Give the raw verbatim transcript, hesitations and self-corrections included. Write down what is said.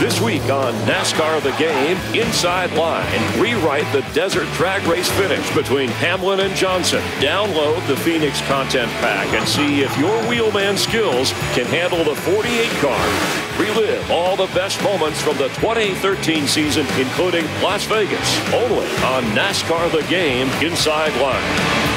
This week on NASCAR The Game, Inside Line, rewrite the desert drag race finish between Hamlin and Johnson. Download the Phoenix Content Pack and see if your wheelman skills can handle the forty-eight car. Relive all the best moments from the twenty thirteen season, including Las Vegas, only on NASCAR The Game, Inside Line.